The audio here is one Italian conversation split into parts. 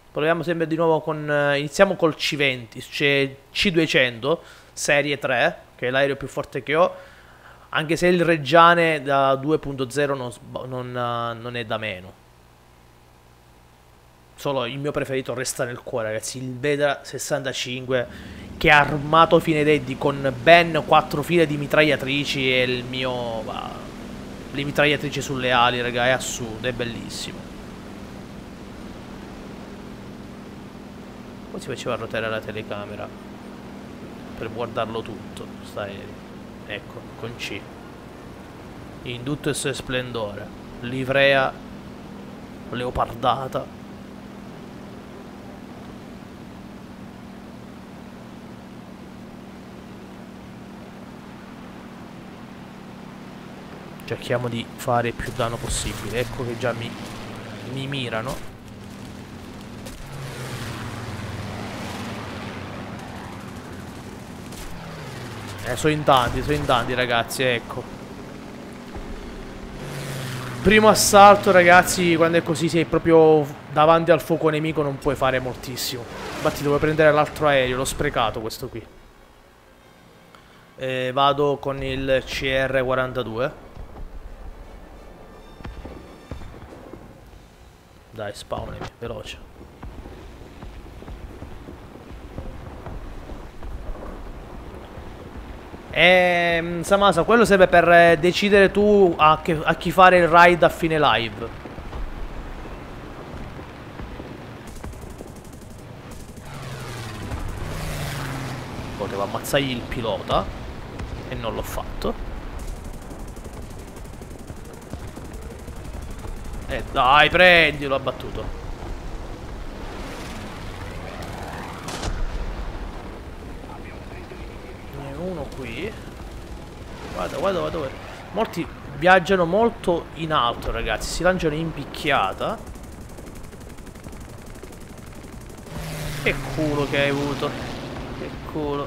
Proviamo sempre di nuovo con... iniziamo col C20, c'è C200, serie 3, che è l'aereo più forte che ho. Anche se il Reggiane da 2.0 non è da meno. Solo il mio preferito resta nel cuore, ragazzi. Il Vedra 65, che è armato fine deddi con ben 4 file di mitragliatrici. E il mio... le mitragliatrici sulle ali, raga, è assurdo, è bellissimo. Poi si faceva ruotare la telecamera per guardarlo tutto, sta aereo. Ecco, con C. In tutto il suo splendore. Livrea leopardata. Cerchiamo di fare più danno possibile. Ecco che già mi mirano. Sono in tanti ragazzi, ecco. Primo assalto, ragazzi, quando è così sei proprio davanti al fuoco nemico non puoi fare moltissimo. Infatti devo prendere l'altro aereo, l'ho sprecato questo qui. Vado con il CR-42. Dai, spawnami, veloce. Samasa, quello serve per decidere tu a chi fare il raid a fine live. Potevo ammazzargli il pilota e non l'ho fatto. Dai, prendilo, ha battuto. Uno qui. Guarda. Molti viaggiano molto in alto, ragazzi. Si lanciano in picchiata. Che culo che hai avuto. Che culo.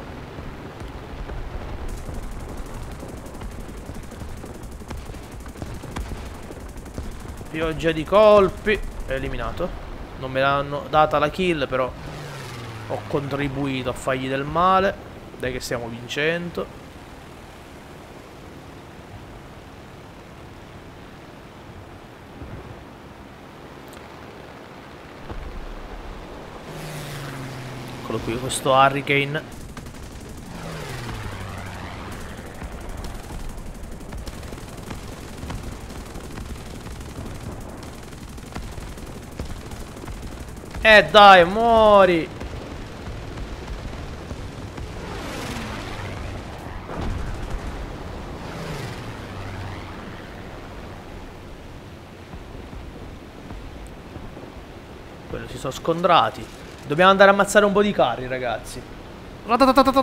Pioggia di colpi. È eliminato. Non me l'hanno data la kill, però ho contribuito a fargli del male. Dai che stiamo vincendo. Eccolo qui, questo Hurricane. Dai, muori. Quello si sono scontrati. Dobbiamo andare a ammazzare un po' di carri, ragazzi. Ma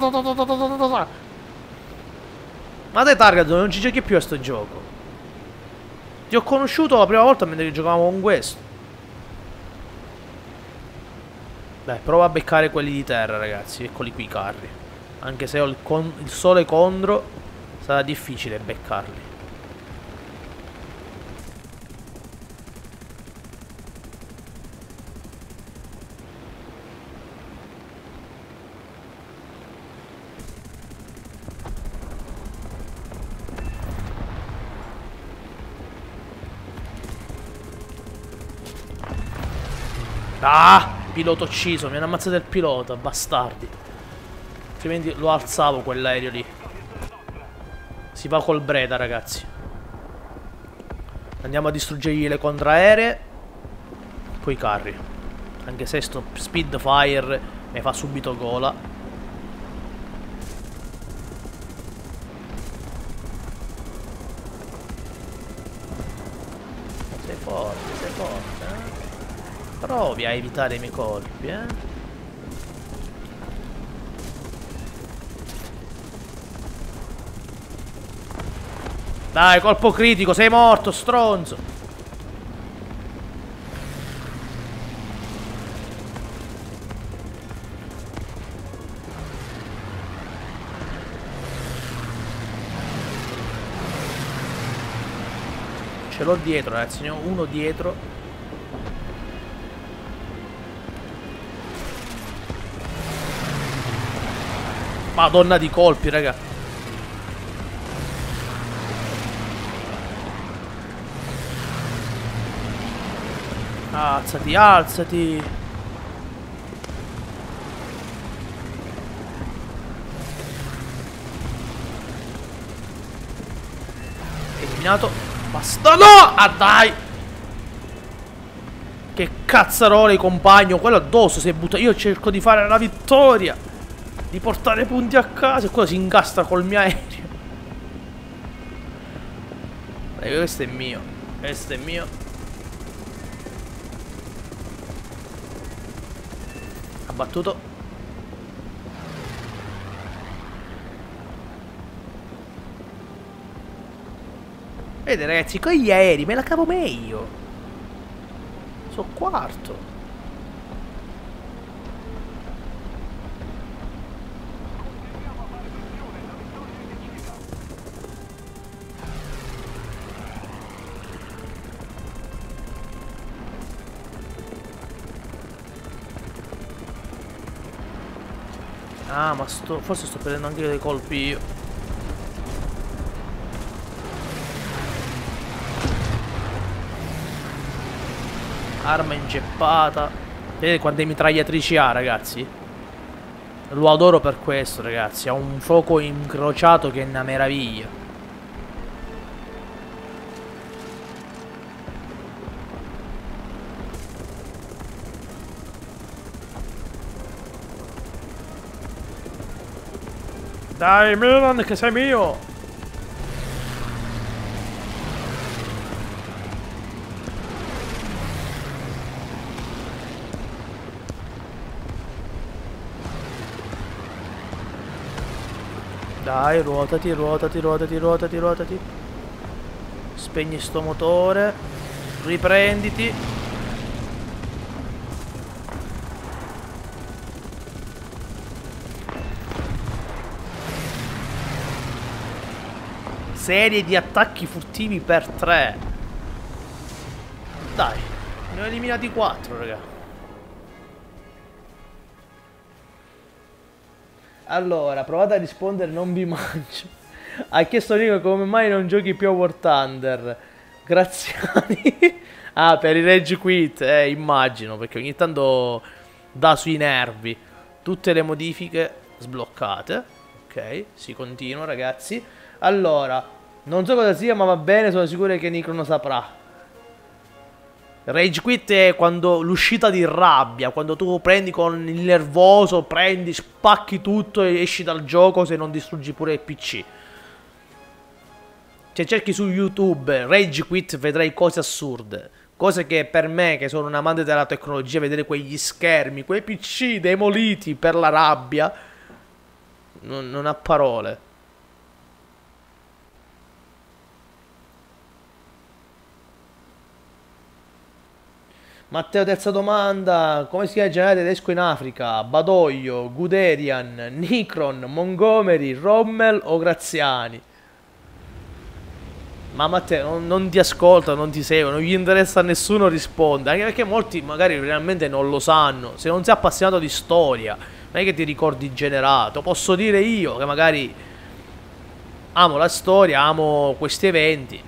dai, Target, non ci giochi più a sto gioco. Ti ho conosciuto la prima volta mentre giocavamo con questo. Dai, prova a beccare quelli di terra, ragazzi. Eccoli qui i carri. Anche se ho il sole contro, sarà difficile beccarli. Ah! Pilota ucciso, mi hanno ammazzato il pilota, bastardi. Altrimenti lo alzavo quell'aereo lì. Si va col Breda, ragazzi. Andiamo a distruggergli le contraeree. Poi i carri. Anche se sto Speedfire mi fa subito gola. Sei forte, eh? Provi a evitare i miei colpi, eh? Dai, colpo critico, sei morto, stronzo. Ce l'ho dietro, ragazzi, ne ho uno dietro. Madonna di colpi, raga. Alzati, alzati. Eliminato. Basta. No! Ah, dai! Che cazzarole, compagno. Quello addosso si è buttato. Io cerco di fare la vittoria, di portare punti a casa, e quello si incastra col mio aereo. Questo è mio. Questo è mio. Abbattuto. Vedete ragazzi, con gli aerei me la cavo meglio. Sono quarto. Ah, ma forse sto prendendo anche dei colpi io. Arma inceppata. Vedete quante mitragliatrici ha, ragazzi? Lo adoro per questo, ragazzi. Ha un fuoco incrociato che è una meraviglia. Dai Milan, che sei mio. Dai, ruotati, ruotati, ruotati, ruotati, ruotati. Spegni sto motore. Riprenditi. Serie di attacchi furtivi per 3. Dai, ne ho eliminati 4, raga. Allora, provate a rispondere, non vi mangio. Ha chiesto Nico come mai non giochi più a War Thunder. Graziani. Ah, per i Rage Quit, immagino, perché ogni tanto dà sui nervi. Tutte le modifiche sbloccate. Ok, si continua, ragazzi. Allora, non so cosa sia, ma va bene, sono sicuro che Nico lo saprà. Rage quit è quando l'uscita di rabbia, quando tu prendi con il nervoso, prendi, spacchi tutto e esci dal gioco se non distruggi pure il PC. Se cerchi su YouTube Rage quit vedrai cose assurde. Cose che per me, che sono un amante della tecnologia, vedere quegli schermi, quei PC demoliti per la rabbia, non ha parole. Matteo, terza domanda. Come si chiama il generale tedesco in Africa? Badoglio, Guderian, Nicron, Montgomery, Rommel o Graziani? Ma Matteo, non ti ascolta, non ti segue, non gli interessa a nessuno rispondere. Anche perché molti magari realmente non lo sanno. Se non sei appassionato di storia, non è che ti ricordi generato. Posso dire io che magari amo la storia, amo questi eventi.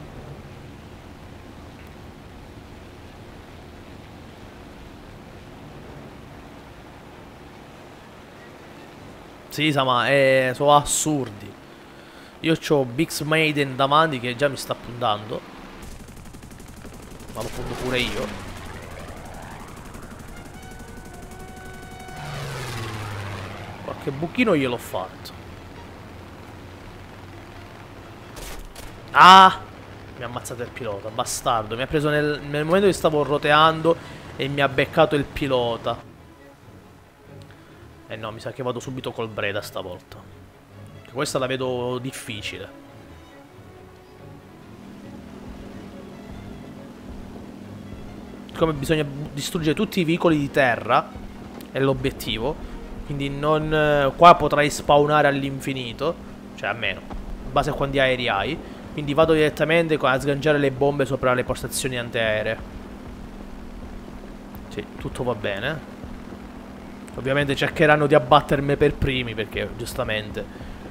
Sì, ma sono assurdi. Io c'ho Bix Maiden davanti che già mi sta puntando. Ma lo punto pure io. Qualche buchino gliel'ho fatto. Ah! Mi ha ammazzato il pilota, bastardo. Mi ha preso nel momento che stavo roteando e mi ha beccato il pilota. Eh no, mi sa che vado subito col Breda stavolta. Questa la vedo difficile. Come bisogna distruggere tutti i veicoli di terra è l'obiettivo. Quindi non... qua potrai spawnare all'infinito. Cioè a meno, in base a quanti aerei hai. Quindi vado direttamente a sganciare le bombe sopra le postazioni antiaeree. Sì, tutto va bene. Ovviamente cercheranno di abbattermi per primi perché giustamente.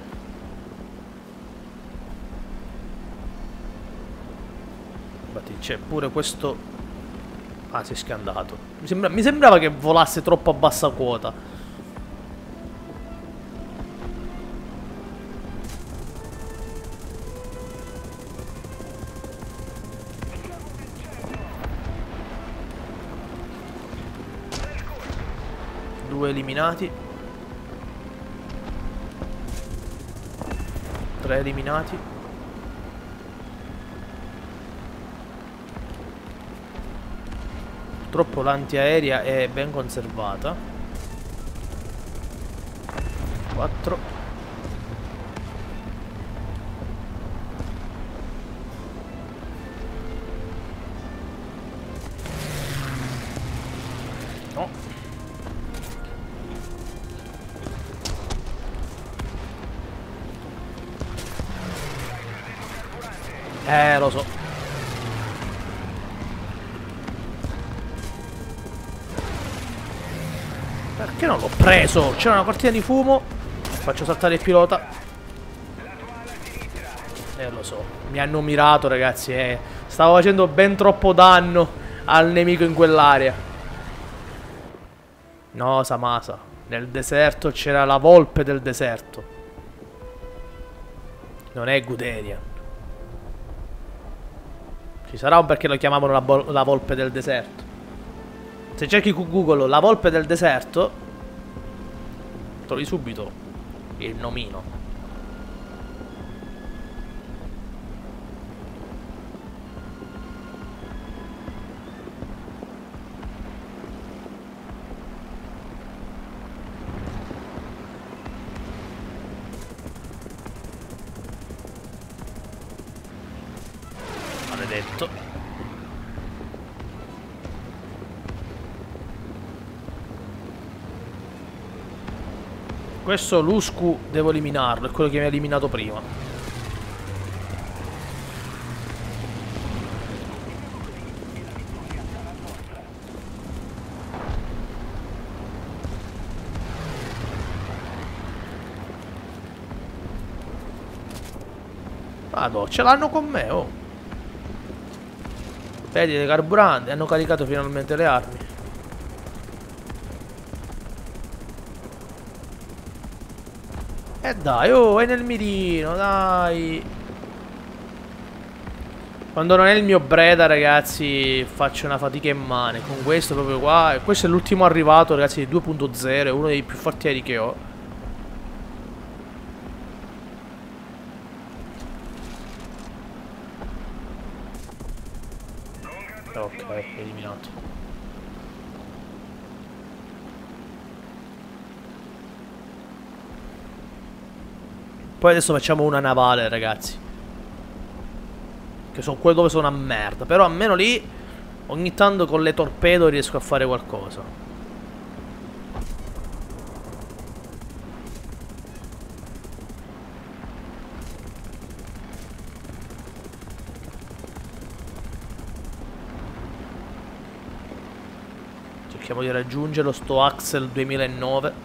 Infatti c'è pure questo. Ah, si è scandato. Mi sembrava che volasse troppo a bassa quota. Due eliminati. 3 eliminati. Purtroppo l'antiaerea è ben conservata. 4. No. Lo so. Perché non l'ho preso? C'era una cortina di fumo. Faccio saltare il pilota. Lo so. Mi hanno mirato, ragazzi. Stavo facendo ben troppo danno al nemico in quell'area. No, Samasa. Nel deserto c'era la volpe del deserto. Non è Guderian. Ci sarà un perché lo chiamavano la volpe del deserto. Se cerchi su Google la volpe del deserto, trovi subito il nomino. Maledetto. Questo Lusku devo eliminarlo, è quello che mi ha eliminato prima. Vado, ce l'hanno con me, oh. Vedi, dei carburanti, hanno caricato finalmente le armi. Dai, oh, è nel mirino, dai. Quando non è il mio Breda, ragazzi, faccio una fatica immane. Con questo proprio qua. E questo è l'ultimo arrivato, ragazzi, di 2.0. È uno dei più forti aerei che ho. Ok, eliminato. Poi adesso facciamo una navale, ragazzi. Che sono quello dove sono una merda. Però almeno lì, ogni tanto con le torpedo riesco a fare qualcosa. Cerchiamo di raggiungere sto Axel 2009.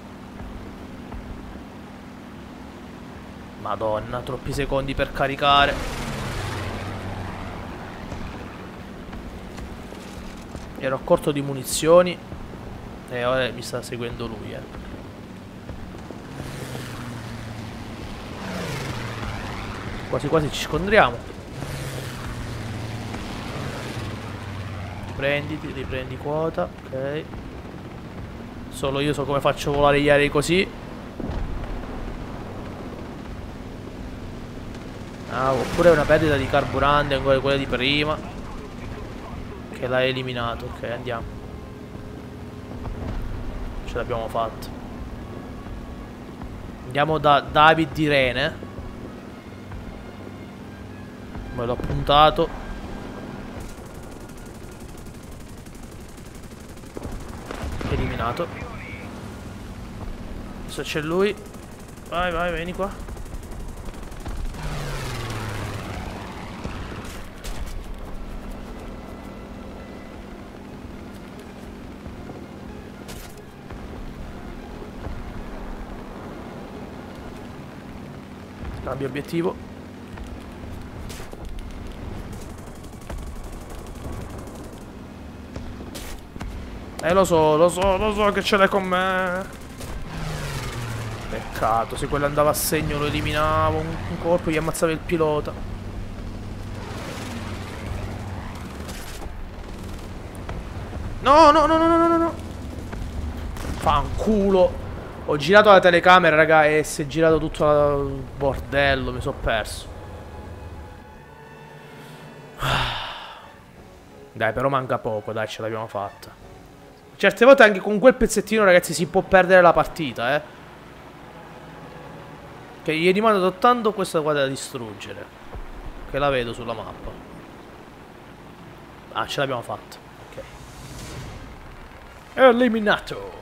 Madonna, troppi secondi per caricare. Ero a corto di munizioni. E ora mi sta seguendo lui, Quasi quasi ci scontriamo. Riprenditi, riprendi quota. Ok. Solo io so come faccio volare gli aerei così. Ah, oppure una perdita di carburante ancora quella di prima. Che l'ha eliminato. Ok, andiamo. Ce l'abbiamo fatta. Andiamo da David di Rene. Me l'ho puntato. Eliminato. Adesso c'è lui. Vai, vai, vieni qua. Cambio obiettivo. Lo so che ce l'hai con me. Peccato, se quello andava a segno lo eliminavo. Un colpo gli ammazzava il pilota. No. Fanculo. Ho girato la telecamera, raga, e si è girato tutto il bordello. Mi sono perso. Dai, però manca poco, dai, ce l'abbiamo fatta. Certe volte anche con quel pezzettino, ragazzi, si può perdere la partita, Che gli rimane soltanto questa qua da distruggere. Che la vedo sulla mappa. Ah, ce l'abbiamo fatta. Ok. Eliminato.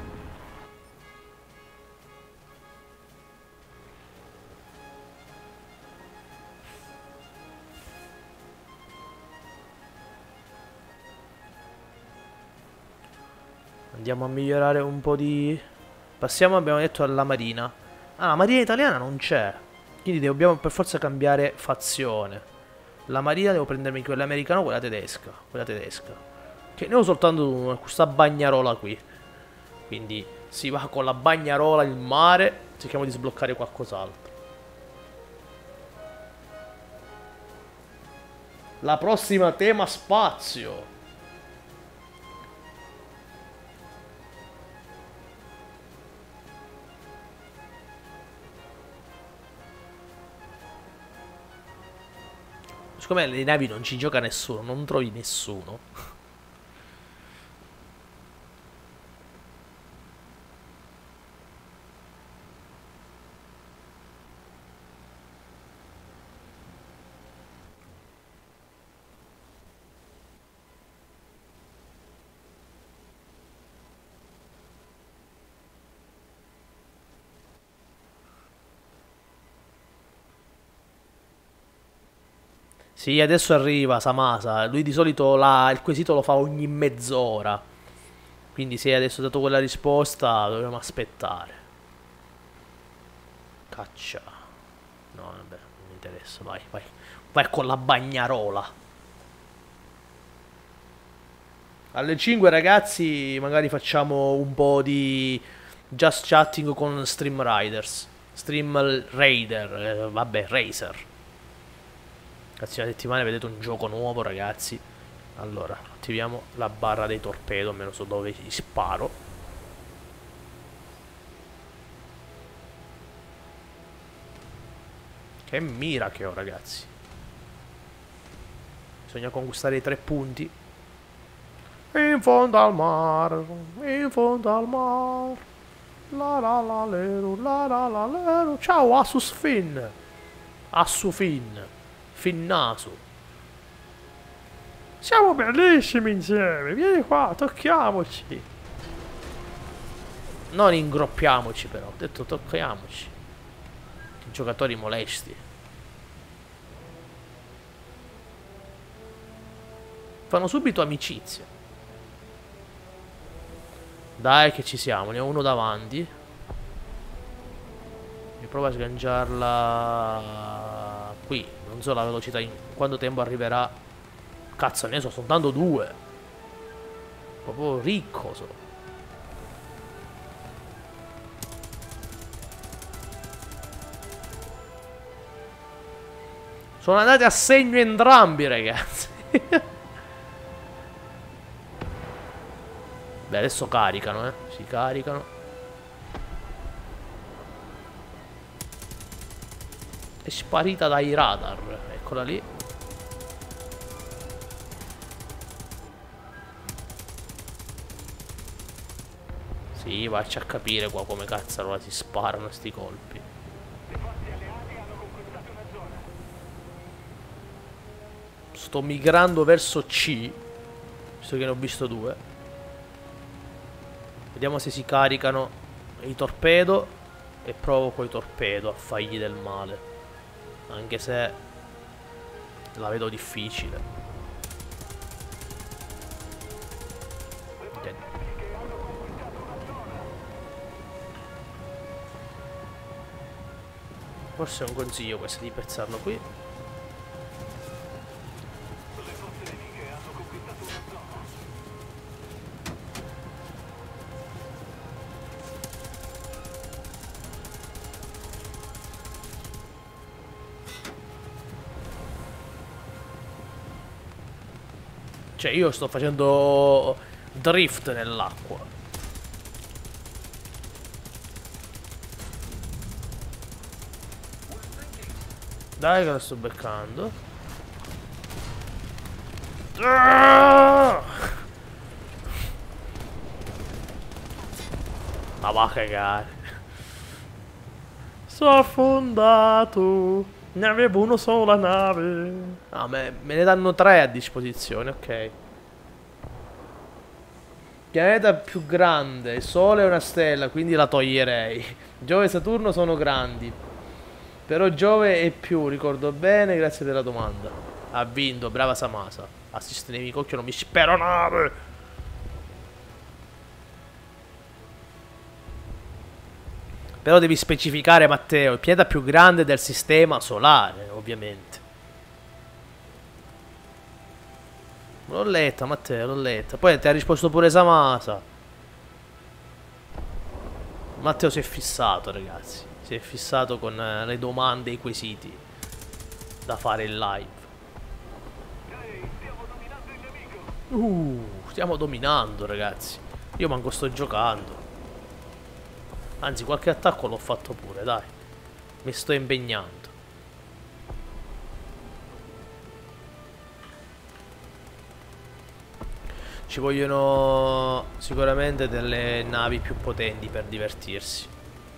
Andiamo a migliorare un po' di... Passiamo, abbiamo detto, alla marina. Ah, la marina italiana non c'è. Quindi dobbiamo per forza cambiare fazione. La marina devo prendermi quella americana o quella tedesca. Quella tedesca. Che ne ho soltanto una, questa bagnarola qui. Quindi si va con la bagnarola in mare. Cerchiamo di sbloccare qualcos'altro. La prossima tema spazio. Siccome le navi non ci gioca nessuno, non trovi nessuno. Sì, adesso arriva Samasa. Lui di solito il quesito lo fa ogni mezz'ora. Quindi se adesso dato quella risposta, dobbiamo aspettare. Caccia. No, vabbè, non mi interessa. Vai, vai. Vai con la bagnarola. Alle 5, ragazzi, magari facciamo un po' di just chatting con Stream Riders. Stream Raider. Vabbè, Racer. La prossima settimana vedete un gioco nuovo, ragazzi. Allora, attiviamo la barra dei torpedo, almeno so dove gli sparo. Che mira che ho, ragazzi. Bisogna conquistare i 3 punti. In fondo al mare, in fondo al mare. La la la lero, la la la lero. Ciao, Asus Fin. Assufin. Finnaso. Siamo bellissimi insieme. Vieni qua, tocchiamoci. Non ingroppiamoci, però. Ho detto tocchiamoci. Giocatori molesti. Fanno subito amicizia. Dai che ci siamo, ne ho uno davanti. Mi provo a sganciarla qui. Non so la velocità in quanto tempo arriverà. Cazzo, ne so soltanto 2. Proprio ricco so. Sono andati a segno entrambi, ragazzi. Beh, adesso caricano, si caricano. È sparita dai radar. Eccola lì. Sì, vacci a capire qua come cazzarola si sparano sti colpi. Sto migrando verso C, visto che ne ho visto 2. Vediamo se si caricano i torpedo. E provo coi torpedo a fargli del male. Anche se la vedo difficile. Okay. Forse è un consiglio questo di pezzarlo qui. Cioè io sto facendo drift nell'acqua. Dai che lo sto beccando. Ma va a cagare. Sono affondato. Ne avevo una sola nave. Ah, me ne danno 3 a disposizione, ok. Pianeta più grande. Il Sole è una stella, quindi la toglierei. Giove e Saturno sono grandi. Però Giove è più, ricordo bene, grazie della domanda. Ha vinto, brava Samasa. Assiste nemico, occhio, non mi spero nave. Però devi specificare, Matteo, il pianeta più grande del sistema solare, ovviamente. L'ho letta, Matteo, l'ho letta. Poi ti ha risposto pure Samasa. Matteo si è fissato, ragazzi. Si è fissato con le domande e i quesiti da fare in live. Stiamo dominando, ragazzi. Io manco sto giocando. Anzi, qualche attacco l'ho fatto pure, dai. Mi sto impegnando. Ci vogliono sicuramente delle navi più potenti per divertirsi.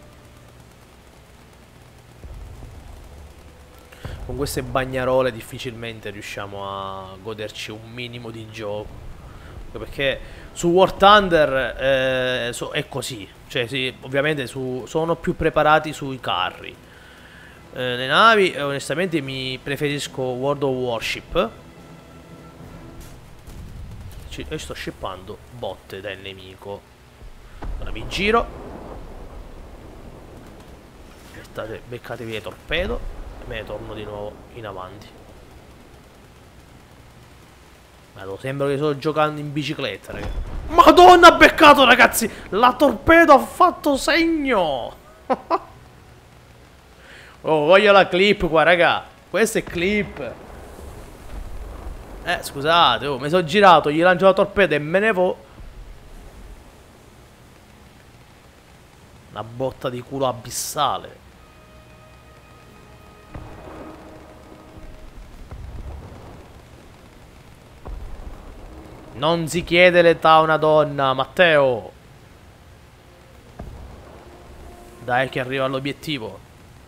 Con queste bagnarole difficilmente riusciamo a goderci un minimo di gioco. Perché su War Thunder è così. Cioè, sì, ovviamente sono più preparati sui carri. Le navi, onestamente, mi preferisco World of Warship. Io sto shippando botte dal nemico. Ora mi giro. Beccatevi le torpedo. E me ne torno di nuovo in avanti. Madonna, sembra che sto giocando in bicicletta, raga. Madonna, ha beccato, ragazzi! La torpedo ha fatto segno! Oh, voglio la clip qua, raga. Questa è clip. Scusate, oh, mi sono girato, gli lancio la torpedo e me ne vo'. Una botta di culo abissale. Non si chiede l'età a una donna, Matteo. Dai che arriva all'obiettivo.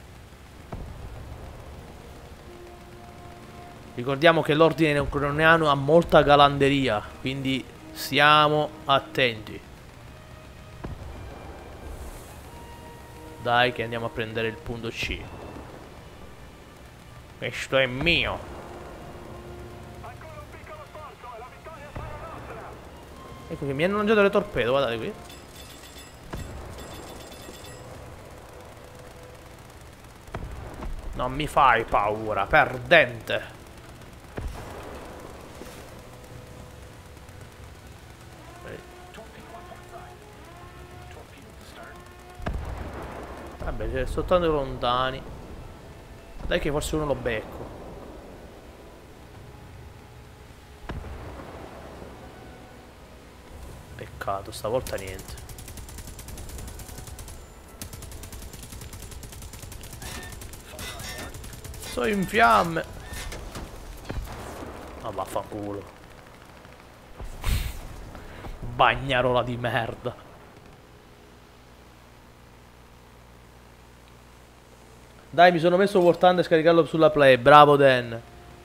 Ricordiamo che l'ordine neocroniano ha molta galanteria, quindi siamo attenti. Dai che andiamo a prendere il punto C. Questo è mio. Ecco che mi hanno lanciato le torpedo, guardate qui. Non mi fai paura, perdente. Vabbè, sto tanto lontani. Dai che forse uno lo becco. Peccato, stavolta niente. Sono in fiamme. Ma vaffanculo. Bagnarola di merda. Dai, mi sono messo War Thunder a scaricarlo sulla Play. Bravo Dan.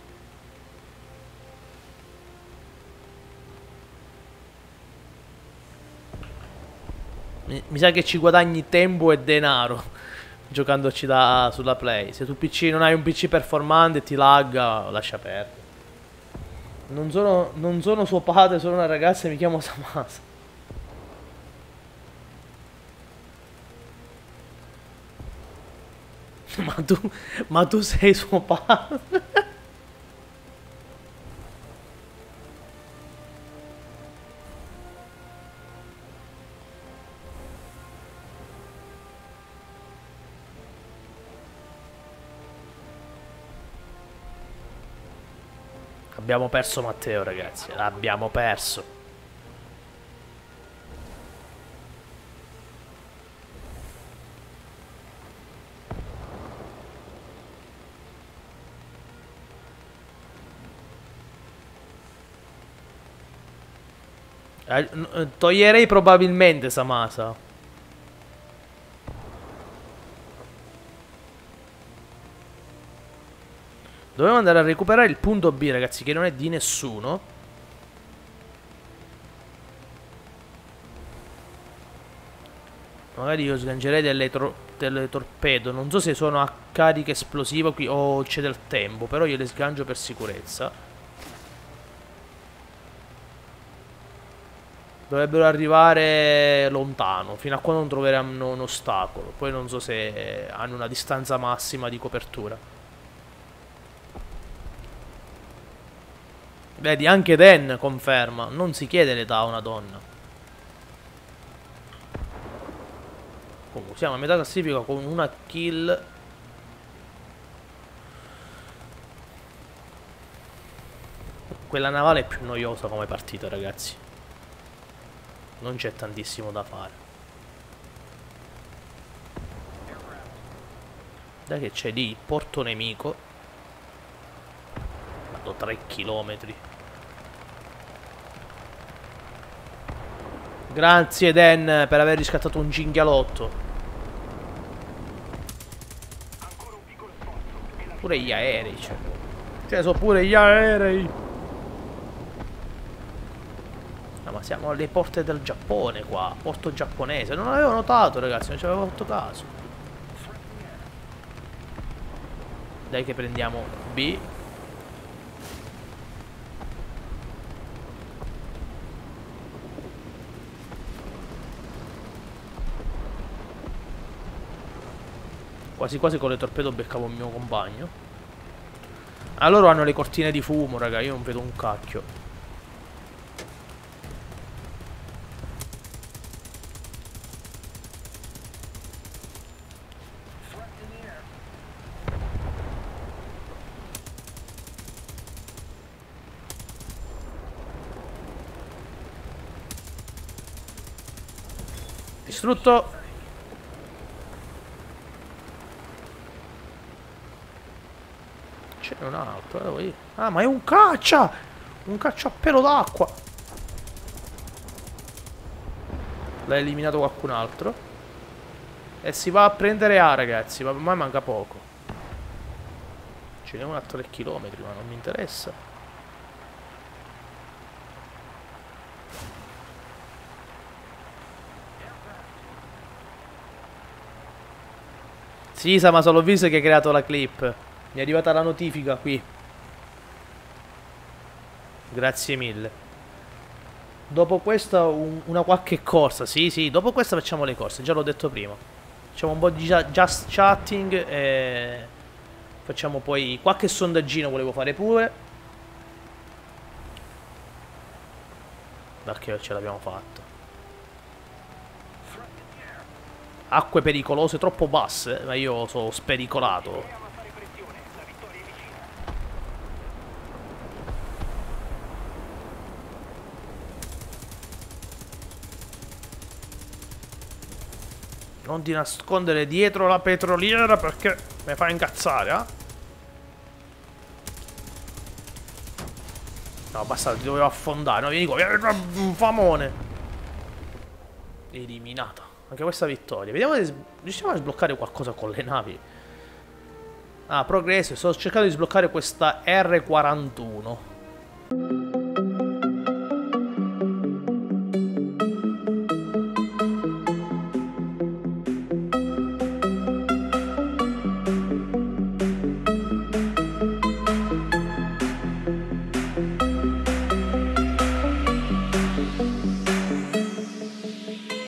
Mi sa che ci guadagni tempo e denaro giocandoci sulla Play. Se tu PC non hai un PC performante e ti lagga, lascia perdere. Non sono suo padre, sono una ragazza e mi chiamo Samasa. Ma tu, ma tu sei suo padre. Abbiamo perso Matteo, ragazzi. L'abbiamo perso. Toglierei probabilmente Samasa. Dovevo andare a recuperare il punto B, ragazzi, che non è di nessuno. Magari io sgancerei delle torpedo. Non so se sono a carica esplosiva qui o c'è del tempo, però io le sgancio per sicurezza. Dovrebbero arrivare lontano, fino a quando non troveranno un ostacolo. Poi non so se hanno una distanza massima di copertura. Vedi, anche Dan conferma. Non si chiede l'età a una donna. Comunque siamo a metà classifica con una kill. Quella navale è più noiosa come partita, ragazzi. Non c'è tantissimo da fare. Dai che c'è lì, porto nemico. Vado 3 chilometri. Grazie Dan per aver riscattato un cinghialotto. Pure gli aerei, cioè sono pure gli aerei. No, ma siamo alle porte del Giappone qua. Porto giapponese. Non l'avevo notato, ragazzi, non ci avevo fatto caso. Dai che prendiamo B. Quasi quasi con le torpedo beccavo il mio compagno. Ah, loro hanno le cortine di fumo, raga. Io non vedo un cacchio. Distrutto. C'è un altro, ah, ma è un caccia! Un caccia a pelo d'acqua! L'ha eliminato qualcun altro. E si va a prendere A, ragazzi, ma ormai manca poco. Ce n'è uno a 3 chilometri, ma non mi interessa. Sì, ma solo visto che hai creato la clip. Mi è arrivata la notifica qui. Grazie mille. Dopo questa una qualche corsa. Sì, sì, dopo questa facciamo le corse. Già l'ho detto prima. Facciamo un po' di just chatting e facciamo poi qualche sondaggino volevo fare pure. Perché ce l'abbiamo fatto. Acque pericolose troppo basse, ma io sono spericolato. Non ti nascondere dietro la petroliera perché mi fa incazzare, eh? No, basta, ti dovevo affondare. No, vieni qua, un famone. Eliminata. Anche questa vittoria. Vediamo se riusciamo a sbloccare qualcosa con le navi. Ah, progresso. Sto cercando di sbloccare questa R41.